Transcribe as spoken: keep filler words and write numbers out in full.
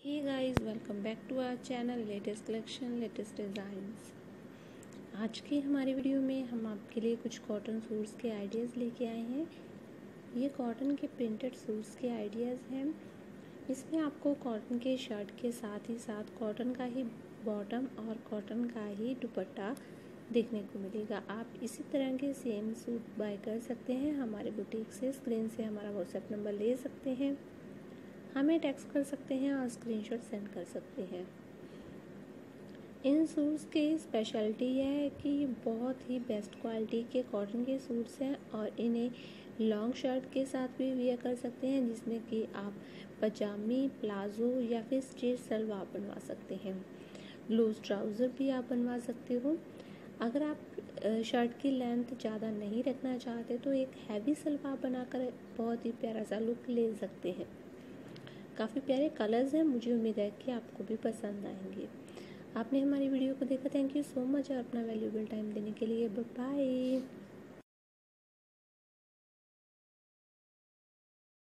Hey guys, welcome back to our channel latest collection latest designs. आज की हमारी video में हम आपके लिए कुछ कॉटन सूट्स के आइडियाज़ लेके आए हैं। ये कॉटन के प्रिंटेड सूट्स के आइडियाज़ हैं। इसमें आपको कॉटन के शर्ट के साथ ही साथ कॉटन का ही बॉटम और कॉटन का ही दुपट्टा देखने को मिलेगा। आप इसी तरह के सेम सूट बाय कर सकते हैं हमारे बुटीक से। स्क्रीन से हमारा व्हाट्सएप नंबर ले सकते हैं, हमें टेक्स्ट कर सकते हैं और स्क्रीनशॉट सेंड कर सकते हैं। इन सूट्स की स्पेशलिटी यह है कि ये बहुत ही बेस्ट क्वालिटी के कॉटन के सूट्स हैं और इन्हें लॉन्ग शर्ट के साथ भी वियर कर सकते हैं, जिसमें कि आप पजामी, प्लाजो या फिर स्ट्रेट सलवार बनवा सकते हैं। लूज ट्राउज़र भी आप बनवा सकते हो। अगर आप शर्ट की लेंथ ज़्यादा नहीं रखना चाहते तो एक हैवी सलवार बनाकर बहुत ही प्यारा सा लुक ले सकते हैं। काफ़ी प्यारे कलर्स हैं, मुझे उम्मीद है कि आपको भी पसंद आएंगे। आपने हमारी वीडियो को देखा, थैंक यू सो मच और अपना वैल्यूएबल टाइम देने के लिए बाय।